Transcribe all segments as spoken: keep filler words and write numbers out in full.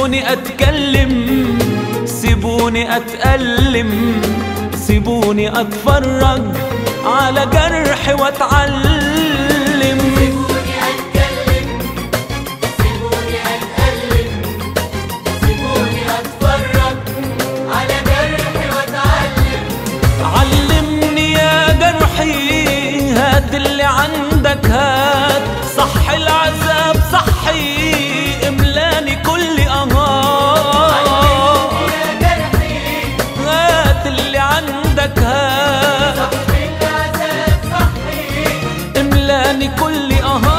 سيبوني اتكلم، سيبوني اتألم، سيبوني اتفرج على جرحي واتعلم. سيبوني اتكلم، سيبوني اتألم، سيبوني اتفرج على جرحي واتعلم. علمني يا جرحي، هات اللي عندك هات، صح العذاب صحي، املاني كل اهات. علمني يا جرحي، هات اللي عندك هات، صح العذاب صحي، املاني كل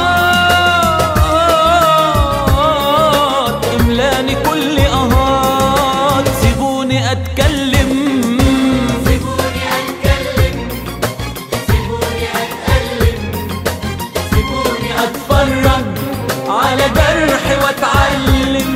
اهات، املاني كل اهات. سيبوني اتكلم، سيبوني اتكلم، سيبوني اتألم، سيبوني اتفرج على جرحي واتعلم.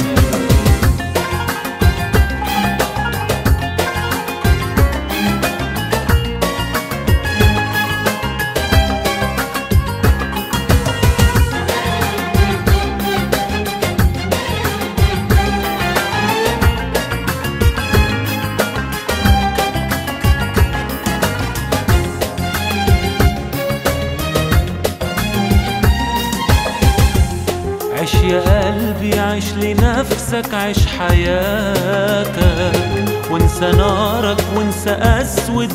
عيش يا قلبي، عيش لنفسك، عيش حياتك، وانسى نارك وانسى أسود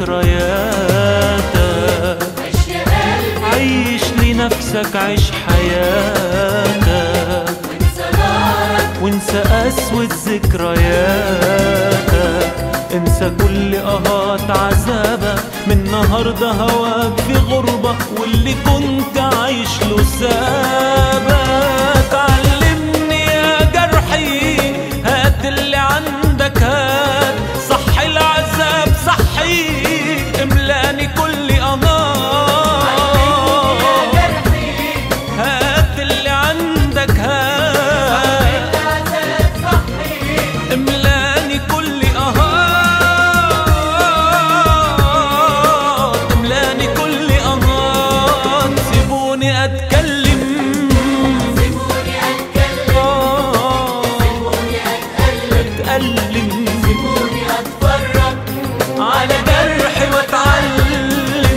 ذكرياتك. عيش يا قلبي، عيش لنفسك، عيش حياتك، وانسى نارك، وانسى أسود ذكرياتك. انسى كل قهات عذابك، من النهارده هواك في غربة، واللي كنت عايش له سابك. علمني يا جرحي، هات اللي عندك هات، صح العذاب صحي، املاني كل أنار. علمني يا جرحي، هات اللي عندك هات، العذاب صحي، املاني كل اهات، املاني كل اهات. سيبوني اتكلم، سيبوني اتكلم، آه، سيبوني اتألم، اتألم سيبوني اتفرج على جرحي واتعلم.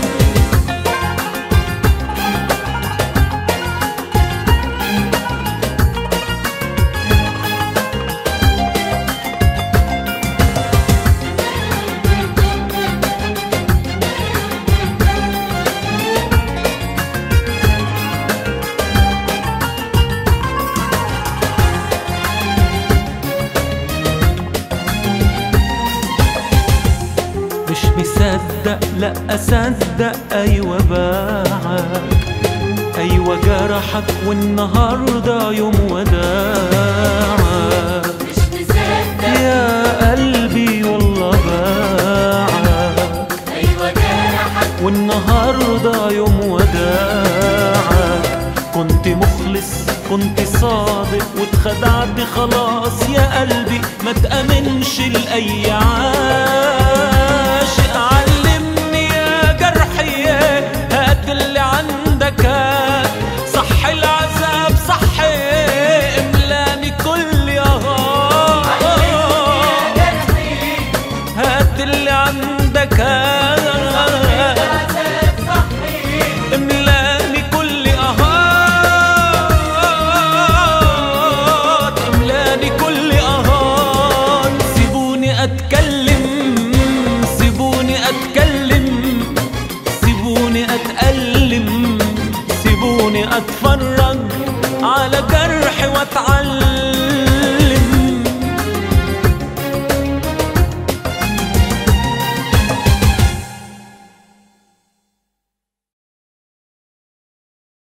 مش مصدق لا اصدق، ايوه باعك، ايوه جرحك، والنهارده يوم وداعك. مش مصدق يا قلبي والله باعك، ايوه جرحك، والنهارده يوم وداعك. كنت مخلص كنت صادق، واتخدعت خلاص يا قلبي، ما تأمنش لأي عاد.